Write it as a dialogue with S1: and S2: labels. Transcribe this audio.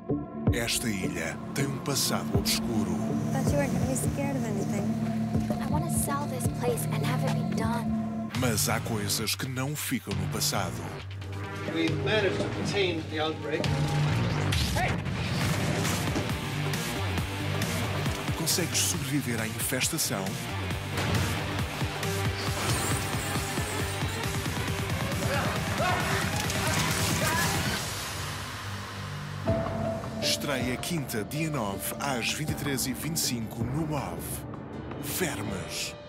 S1: Esta ilha tem um passado obscuro.
S2: Thought you weren't gonna be scared of anything.
S3: I want to sell this place and have it be done.
S1: Mas há coisas que não ficam no passado.
S4: We've managed to contain the outbreak.
S1: Consegues sobreviver à infestação? Estreia quinta, dia 9, às 23h25 no MOV. Vermes.